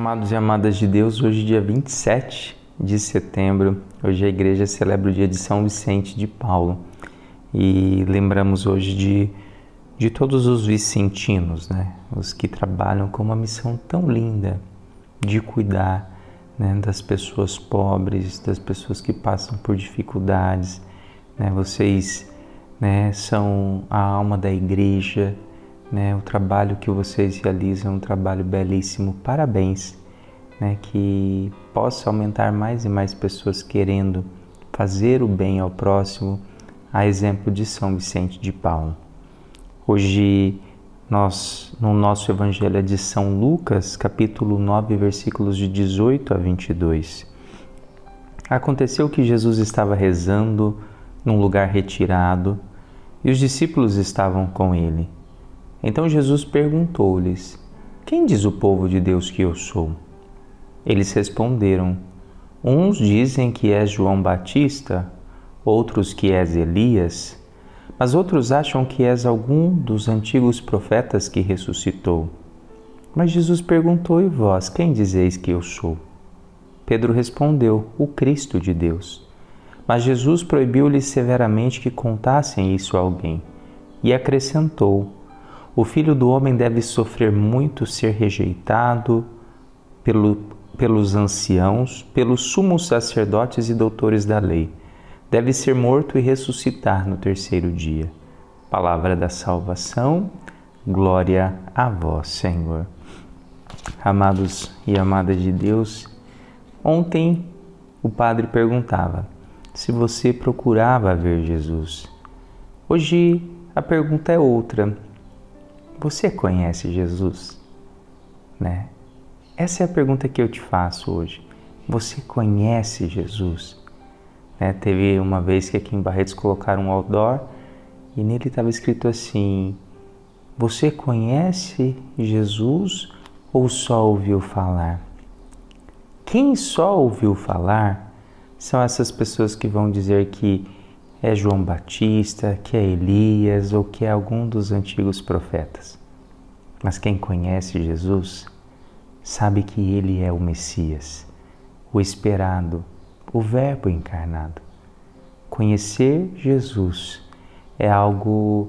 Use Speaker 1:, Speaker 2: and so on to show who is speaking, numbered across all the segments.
Speaker 1: Amados e amadas de Deus, hoje dia 27 de setembro, hoje a igreja celebra o dia de São Vicente de Paulo e lembramos hoje de todos os vicentinos, né? Os que trabalham com uma missão tão linda de cuidar, né, das pessoas pobres, das pessoas que passam por dificuldades, né? Vocês, né, são a alma da igreja, né? O trabalho que vocês realizam é um trabalho belíssimo, parabéns, né? Que possa aumentar mais e mais pessoas querendo fazer o bem ao próximo, a exemplo de São Vicente de Paulo. Hoje, no nosso Evangelho é de São Lucas, capítulo 9, versículos de 18 a 22. Aconteceu que Jesus estava rezando num lugar retirado e os discípulos estavam com ele. Então Jesus perguntou-lhes: quem diz o povo de Deus que eu sou? Eles responderam: uns dizem que és João Batista, outros que és Elias, mas outros acham que és algum dos antigos profetas que ressuscitou. Mas Jesus perguntou: e vós, quem dizeis que eu sou? Pedro respondeu: o Cristo de Deus. Mas Jesus proibiu-lhes severamente que contassem isso a alguém e acrescentou: o Filho do Homem deve sofrer muito, ser rejeitado pelos anciãos, pelos sumos sacerdotes e doutores da lei. Deve ser morto e ressuscitar no terceiro dia. Palavra da salvação, glória a vós, Senhor. Amados e amadas de Deus, ontem o padre perguntava se você procurava ver Jesus. Hoje a pergunta é outra. Você conhece Jesus? Né? Essa é a pergunta que eu te faço hoje. Você conhece Jesus? Né? Teve uma vez que aqui em Barretos colocaram um outdoor e nele estava escrito assim: você conhece Jesus ou só ouviu falar? Quem só ouviu falar são essas pessoas que vão dizer que é João Batista, que é Elias ou que é algum dos antigos profetas. Mas quem conhece Jesus sabe que Ele é o Messias, o esperado, o Verbo encarnado. Conhecer Jesus é algo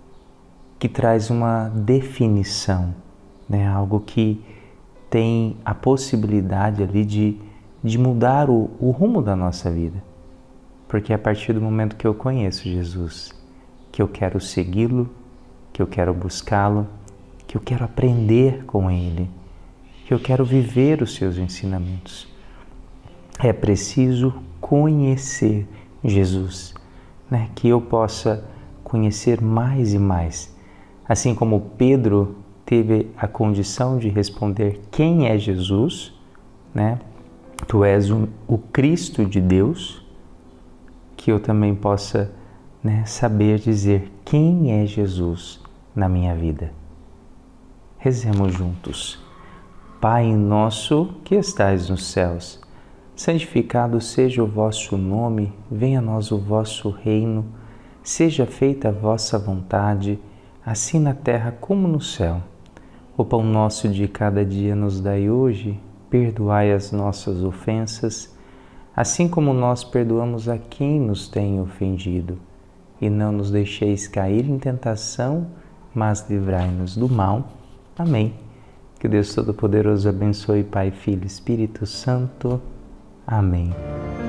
Speaker 1: que traz uma definição, né? Algo que tem a possibilidade ali de mudar o rumo da nossa vida. Porque é a partir do momento que eu conheço Jesus, que eu quero segui-lo, que eu quero buscá-lo, que eu quero aprender com Ele, que eu quero viver os seus ensinamentos. É preciso conhecer Jesus, né? Que eu possa conhecer mais e mais. Assim como Pedro teve a condição de responder quem é Jesus, né? Tu és o Cristo de Deus, que eu também possa, né, saber dizer quem é Jesus na minha vida. Rezemos juntos. Pai nosso que estais nos céus, santificado seja o vosso nome, venha a nós o vosso reino, seja feita a vossa vontade, assim na terra como no céu. O pão nosso de cada dia nos dai hoje, perdoai as nossas ofensas, assim como nós perdoamos a quem nos tem ofendido. E não nos deixeis cair em tentação, mas livrai-nos do mal. Amém. Que Deus Todo-Poderoso abençoe Pai, Filho e Espírito Santo. Amém.